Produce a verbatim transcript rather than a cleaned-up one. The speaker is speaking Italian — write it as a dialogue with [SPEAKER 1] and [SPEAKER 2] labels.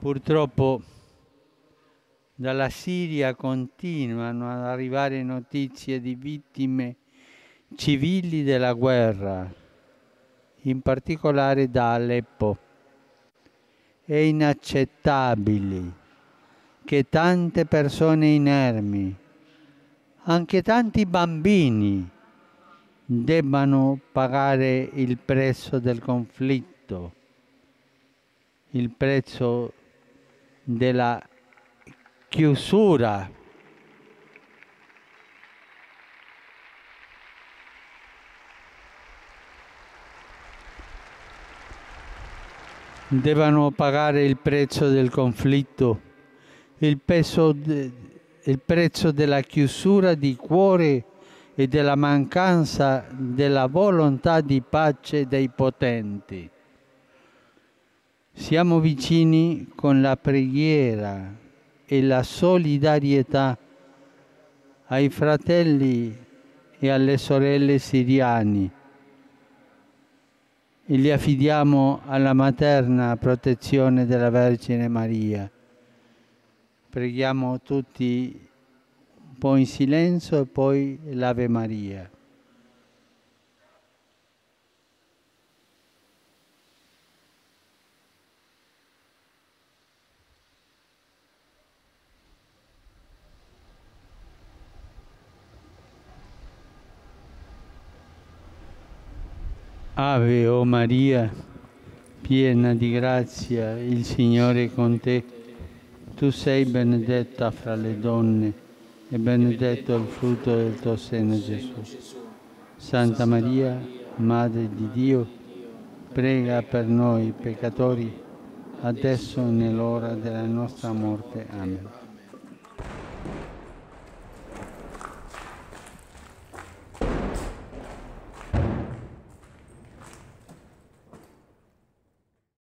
[SPEAKER 1] Purtroppo dalla Siria continuano ad arrivare notizie di vittime civili della guerra, in particolare da Aleppo. È inaccettabile che tante persone inermi, anche tanti bambini, debbano pagare il prezzo del conflitto, il prezzo della chiusura. Devono pagare il prezzo del conflitto, il, peso de, il prezzo della chiusura di cuore e della mancanza della volontà di pace dei potenti. Siamo vicini con la preghiera e la solidarietà ai fratelli e alle sorelle siriani e li affidiamo alla materna protezione della Vergine Maria. Preghiamo tutti un po' in silenzio e poi l'Ave Maria. Ave o Maria, piena di grazia, il Signore è con te. Tu sei benedetta fra le donne e benedetto il frutto del tuo seno, Gesù. Santa Maria, Madre di Dio, prega per noi peccatori, adesso e nell'ora della nostra morte. Amen.